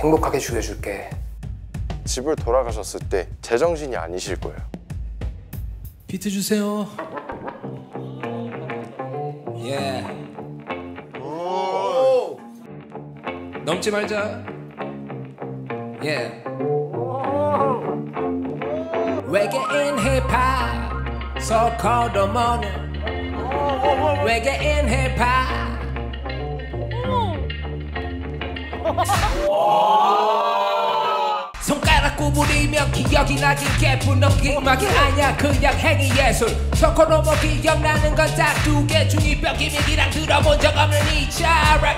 행복하게 죽여줄게. 집을 돌아가셨을 때 제정신이 아니실 거예요. 비트 주세요. 예. 넘지 말자. 예. 외계인 힙합, so-called morning. 외계인 힙합. 손가락 구부리며 기억이 나긴 개뿔 넘기막이 아냐 그냥 행위 예술 서코노모 기억나는 건 딱 두 개 중2병 기믹이랑 들어본 적 없는 이 차락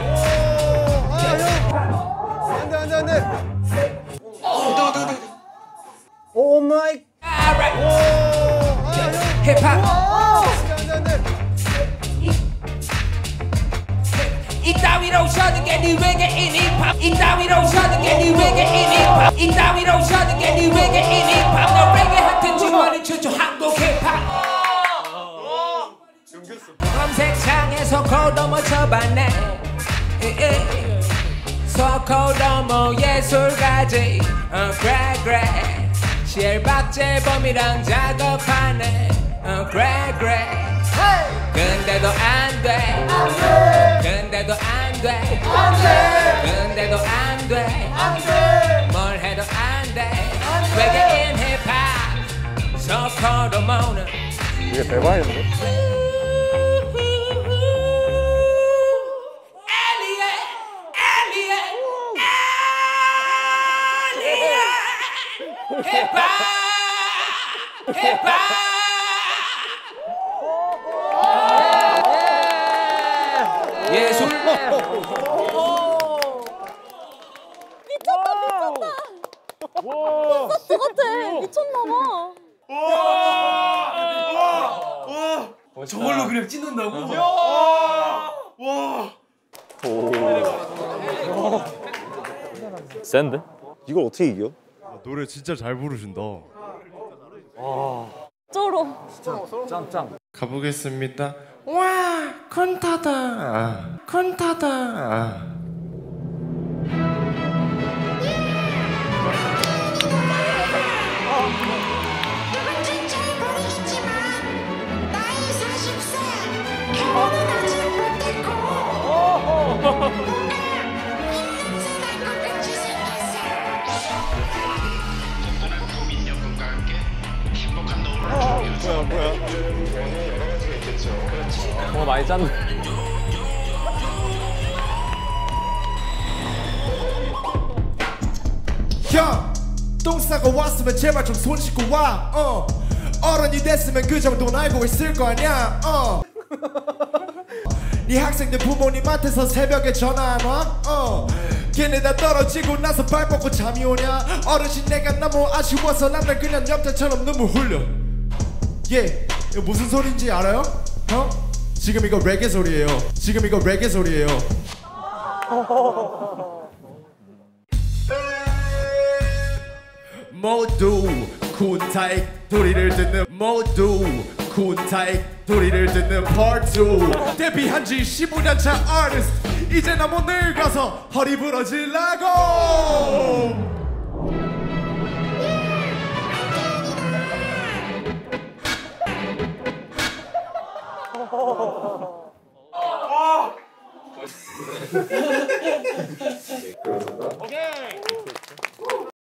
안돼 오 마이 힙합 이따위로 서는 게 네 외계인 힙합 이따위로 서는 게 네 외계인 힙합 이따위로 서는 게 네 외계인 힙합 너 레게 같은 지원을 추초 한국 힙합 검색창에서 코도모 쳐봤네 소코도모 예술가지 그래 실박재범이랑 작업하네 그래 근데도 안돼 근데도 안돼 근데도 안돼 뭘 해도 안돼 외계인 힙합 소코도모는 이게 대박이네. 힙합 힙합 예술 콘서트 같아. 미쳤나봐. 저걸로 그냥 찍는다고? 센데? 이걸 어떻게 이겨? 노래 진짜 잘 부르신다. 쩔어. 짱짱. 가보겠습니다. 와, 콘타다. 콘타다. 현재 잘 모르겠지만 나이 40세 결혼은 아직 못했고 입냄새 날 것 같이 생겼어. 많이 짠데. 형! 똥 싸고 왔으면 제발 좀 손 씻고 와 어른이 됐으면 그 정도는 알고 있을 거 아냐 네 학생들 부모님한테서 새벽에 전화 안 와? 걔네 다 떨어지고 나서 발 뻗고 잠이 오냐 어르신 내가 너무 아쉬워서 남들 그냥 염자처럼 눈물 흘려 예 이거 무슨 소리인지 알아요? 지금 이거 레게 소리예요 지금 이거 레게 소리예요 모두 쿤타익 소리를 듣는 모두 쿤타익 소리를 듣는 part 2 데뷔한 지 15년 차 아티스트 이제 너무 늙어서 허리 부러질라고 오케이.